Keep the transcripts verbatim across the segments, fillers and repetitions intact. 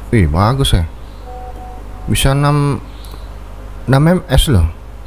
Wih, bagus ya. Bisa enam enam ms loh.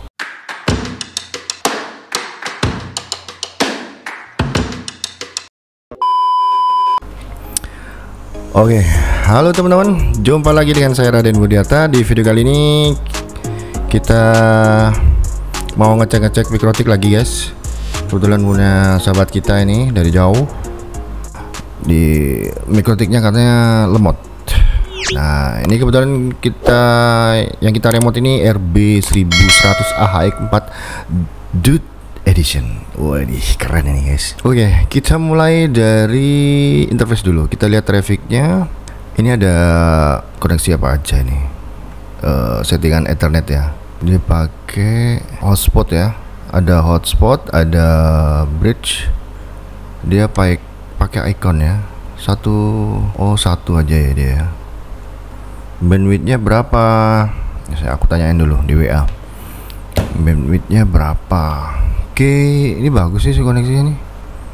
Oke, halo teman-teman, jumpa lagi dengan saya Raden Budiarta. Di video kali ini kita mau ngecek-ngecek mikrotik lagi guys. Kebetulan punya sahabat kita ini dari jauh. Di mikrotiknya katanya lemot. Nah, ini kebetulan kita yang kita remote ini R B seribu seratus A H X empat Dude Edition. Waduh, keren ini guys. Oke, kita mulai dari interface dulu. Kita lihat trafficnya. Ini ada koneksi apa aja ini? Uh, settingan Ethernet ya. Dia pakai hotspot ya. Ada hotspot, ada bridge. Dia pakai pakai icon ya. Satu, oh satu aja ya dia. Bandwidthnya berapa? Saya aku tanyain dulu di W A. Bandwidthnya berapa? Oke, ini bagus sih si koneksinya nih.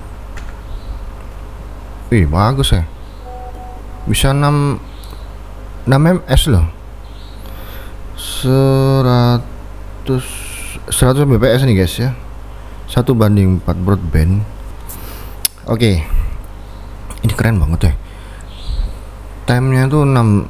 Wih, bagus ya. Bisa enam ms loh. seratus seratus bps nih guys ya. Satu banding empat broadband. Oke. Ini keren banget ya. Time-nya tuh enam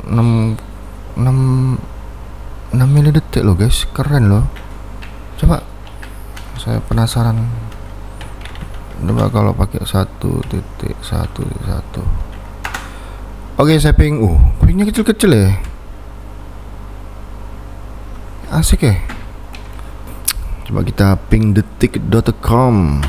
milidetik loh guys. Keren loh. Coba, saya penasaran. Coba kalau pakai satu titik satu satu. Oke, saya ping. Uh, pingnya kecil-kecil ya. Asik ya. Coba kita ping detik dot com.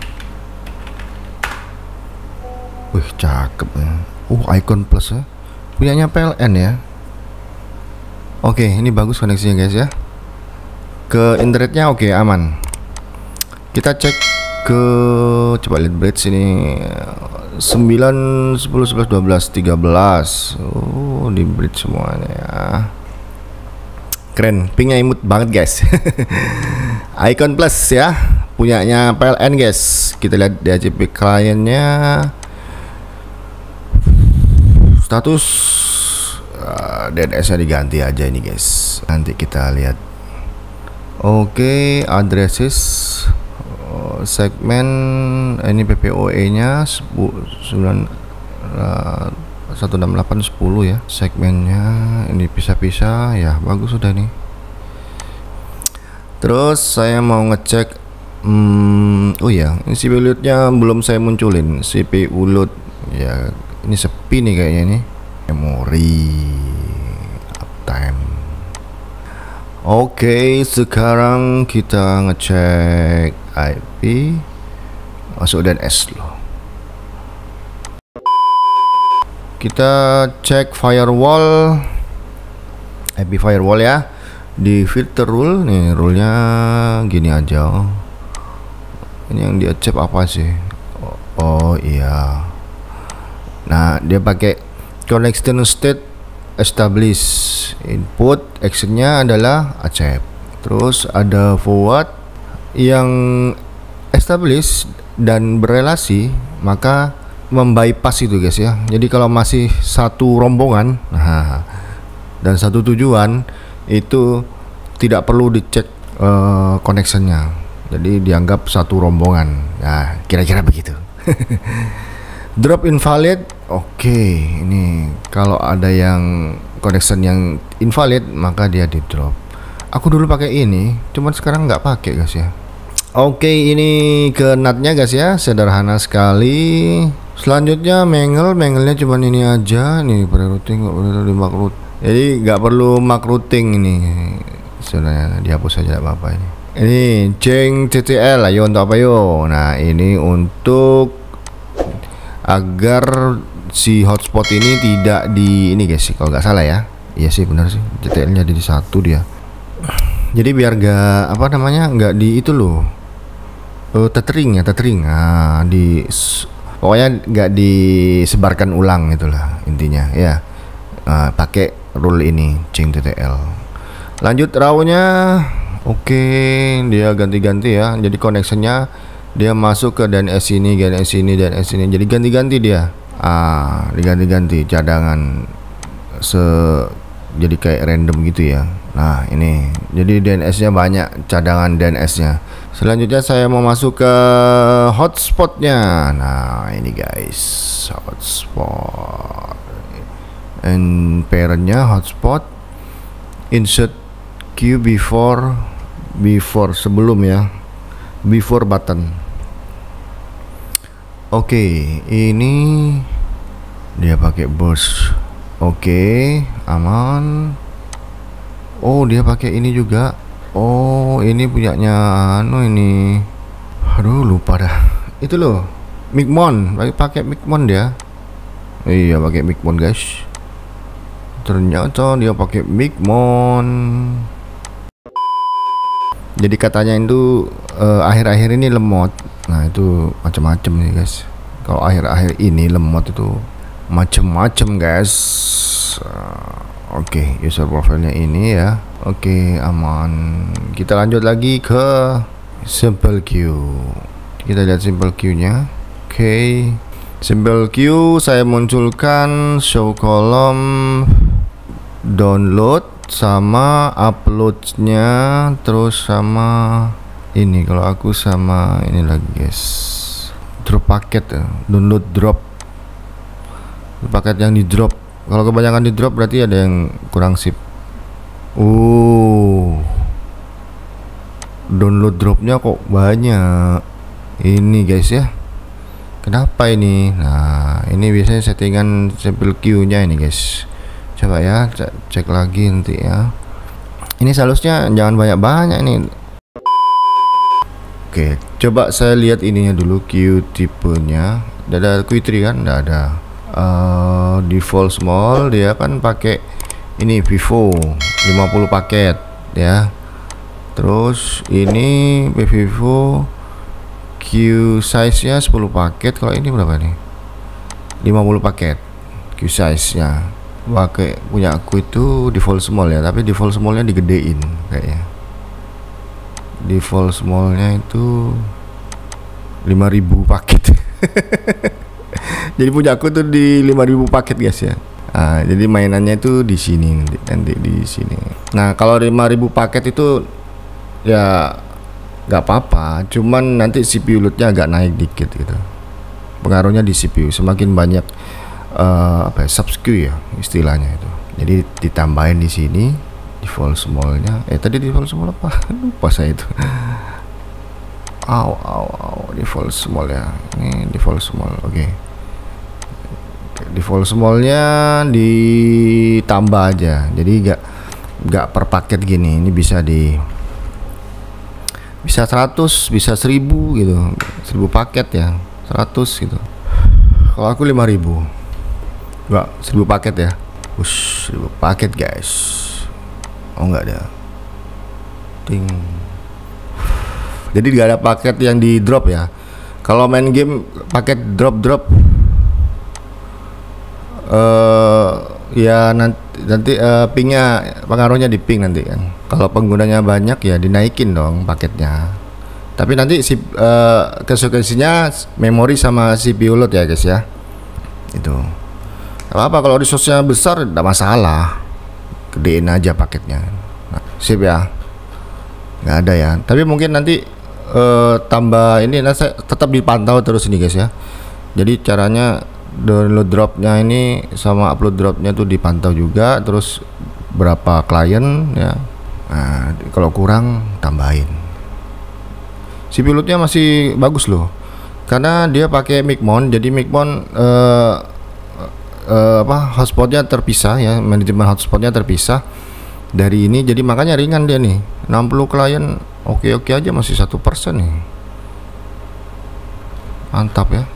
Wih, cakep ya. Uh, icon plus ya. Punyanya P L N ya. Oke, ini bagus koneksinya guys ya. Ke internetnya oke, aman. Kita cek ke, coba lihat bridge ini sembilan, sepuluh, sebelas, dua belas, tiga belas. Oh, di bridge semuanya ya. Keren, pingnya imut banget guys. Icon plus ya, punyanya P L N guys. Kita lihat D H C P kliennya. Status uh, D N S nya diganti aja ini guys. Nanti kita lihat. Oke, okay, addresses uh, segmen ini P P O E nya sembilan satu enam delapan sepuluh ya. Segmennya ini pisah-pisah ya, bagus sudah nih. Terus saya mau ngecek hmm, oh ya, ini C P U load-nya belum saya munculin. C P U load ya, ini sepi nih kayaknya ini. Memori uptime. Oke, sekarang kita ngecek I P. Masuk D N S loh. Kita cek firewall, I P firewall ya. Di filter rule nih, rule-nya gini aja. Ini yang dia cek apa sih? Oh, oh iya. Nah, dia pakai connection state establish. Input actionnya adalah accept. Terus ada forward yang establish dan berelasi, maka membypass itu guys ya. Jadi kalau masih satu rombongan nah, dan satu tujuan, itu tidak perlu dicek uh, connectionnya. Jadi dianggap satu rombongan. Nah, kira-kira begitu. Drop invalid. Oke, okay, ini kalau ada yang connection yang invalid, maka dia di drop. Aku dulu pakai ini, cuman sekarang nggak pakai guys ya. Oke, okay, ini ke N A T-nya guys ya, sederhana sekali. Selanjutnya mangle, mangle-nya cuman ini aja. Nih pre-routing nggak perlu di makro. Jadi nggak perlu makrouting ini. Sebenarnya dihapus saja apa-apa ini. Ini Jeng T T L, ayo untuk apa yo? Nah, ini untuk agar si hotspot ini tidak di ini guys, kalau nggak salah ya. Iya sih, benar sih, T T L nya di satu dia. Jadi biar nggak apa namanya nggak di itu loh, uh, tethering ya, tethering. Nah, di pokoknya nggak disebarkan ulang itulah intinya ya. Uh, pakai rule ini Jeng T T L. Lanjut raw-nya. Oke, dia ganti-ganti ya. Jadi connectionnya dia masuk ke D N S ini, D N S ini, D N S ini. Jadi ganti-ganti dia. Ah, diganti-ganti cadangan se jadi kayak random gitu ya. Nah ini jadi D N S nya banyak, cadangan D N S nya. Selanjutnya saya mau masuk ke hotspotnya. Nah ini guys, hotspot and parentnya hotspot, insert queue before before sebelum ya, before button. Oke, ini dia pakai burst. Oke, aman. Oh, dia pakai ini juga. Oh, ini punyanya anu ini. Aduh, lupa dah. Itu loh, Migmon, pakai Migmon dia. Iya, pakai Migmon, guys. Ternyata dia pakai Migmon. Jadi katanya itu akhir-akhir uh, ini lemot. Nah, itu macam-macam nih, guys. Kalau akhir-akhir ini lemot itu macam-macam, guys. Uh, Oke, okay, user profile-nya ini ya. Oke, okay, aman. Kita lanjut lagi ke simple queue. Kita lihat simple queue-nya. Oke. Okay. Simple queue saya munculkan show column, download sama upload-nya, terus sama ini. Kalau aku sama ini lagi, guys. Drop paket ya. Download drop. Paket yang di drop. Kalau kebanyakan di drop berarti ada yang kurang sip. Uh, download dropnya kok banyak. Ini guys ya. Kenapa ini? Nah, ini biasanya settingan simple queue-nya ini guys. Coba ya, cek, cek lagi nanti ya. Ini seharusnya jangan banyak-banyak ini. Oke, coba saya lihat ininya dulu, queue tipenya. Tidak ada Q tiga kan? Tidak ada. Uh, default small dia kan pakai ini Vivo lima puluh paket ya. Terus ini Vivo Q size nya sepuluh paket. Kalau ini berapa nih? lima puluh paket Q size nya. Pakai punya aku itu default small ya, tapi default smallnya digedein kayaknya. Default smallnya itu lima ribu paket. Jadi punya aku tuh di lima ribu paket guys ya. Nah, jadi mainannya itu di sini nanti, nanti di sini. Nah, kalau lima ribu paket itu ya nggak apa-apa, cuman nanti C P U loadnya agak naik dikit gitu. Pengaruhnya di C P U, semakin banyak uh, apa ya, subscribe ya istilahnya itu. Jadi ditambahin di sini default smallnya. Eh tadi default small apa? Lupa saya itu. Aw, aw, aw, default small ya. Ini default small, oke. Okay. Default smallnya ditambah aja, jadi nggak nggak per paket gini. Ini bisa di bisa seratus, bisa seribu gitu, seribu paket ya, seratus gitu. Kalau aku lima ribu, nggak seribu paket ya. Ush, seribu paket guys. Oh nggak ada. Ting. Jadi nggak ada paket yang di drop ya. Kalau main game paket drop drop. Uh, ya nanti nanti uh, pingnya, pengaruhnya di ping nanti kan. Kalau penggunanya banyak ya dinaikin dong paketnya. Tapi nanti si uh, konsekuensinya memori sama C P U load ya guys ya. Itu. Apa kalau resource-nya besar tidak masalah, gedein aja paketnya. Nah, sip ya. Nggak ada ya. Tapi mungkin nanti uh, tambah ini, nah saya tetap dipantau terus ini guys ya. Jadi caranya download dropnya ini sama upload dropnya tuh dipantau juga, terus berapa klien ya. Nah, kalau kurang tambahin. C P U loadnya masih bagus loh, karena dia pakai Migmon. Jadi Migmon uh, uh, apa hotspotnya terpisah ya, manajemen hotspotnya terpisah dari ini. Jadi makanya ringan dia nih, enam puluh klien oke-oke aja, masih satu persen nih, mantap ya.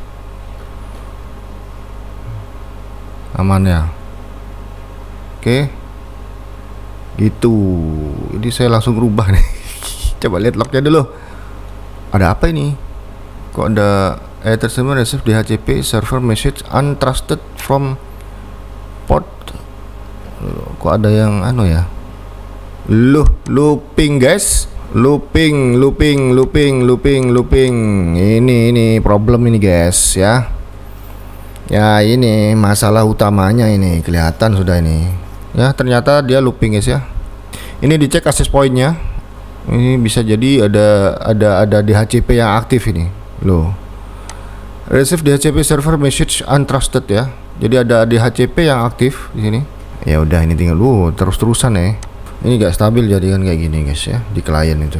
Aman ya. Oke, gitu. Ini saya langsung rubah nih. Coba lihat lognya dulu. Ada apa ini? Kok ada eh tersebut receive D H C P server message untrusted from port. Kok ada yang anu ya? Loh, looping guys. Looping, looping, looping, looping, looping. Ini ini problem ini guys ya. Ya ini masalah utamanya ini kelihatan sudah ini. Ya ternyata dia looping guys ya. Ini dicek access pointnya. Ini bisa jadi ada ada ada D H C P yang aktif ini. Loh. Receive D H C P server message untrusted ya. Jadi ada D H C P yang aktif di sini. Ya udah ini tinggal lu terus-terusan ya. Ini gak stabil jadi kan kayak gini guys ya di klien itu.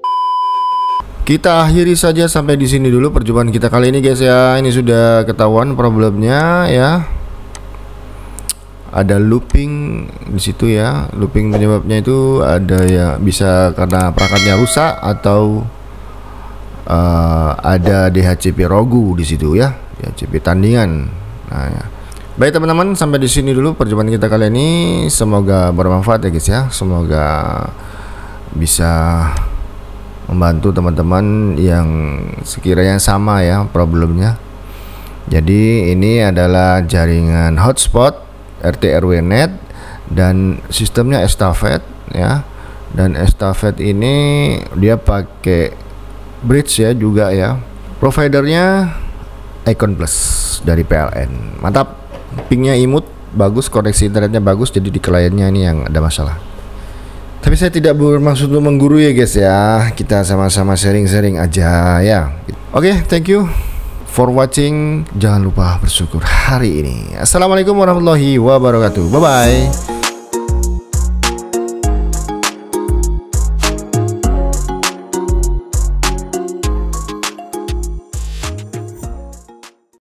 Kita akhiri saja sampai di sini dulu perjumpaan kita kali ini guys ya. Ini sudah ketahuan problemnya ya. Ada looping di situ ya. Looping penyebabnya itu ada ya bisa karena perangkatnya rusak atau uh, ada D H C P rogu di situ ya. D H C P tandingan. Nah ya. Baik teman-teman, sampai di sini dulu perjumpaan kita kali ini. Semoga bermanfaat ya guys ya. Semoga bisa membantu teman-teman yang sekiranya sama ya problemnya. Jadi ini adalah jaringan hotspot R T R W net dan sistemnya estafet ya. Dan estafet ini dia pakai bridge ya juga ya. Providernya Icon Plus dari P L N. Mantap. Pingnya imut, bagus, koneksi internetnya bagus. Jadi di kliennya ini yang ada masalah. Tapi saya tidak bermaksud menggurui ya guys ya. Kita sama-sama sharing-sharing aja ya. Oke, okay, thank you for watching. Jangan lupa bersyukur hari ini. Assalamualaikum warahmatullahi wabarakatuh. Bye bye.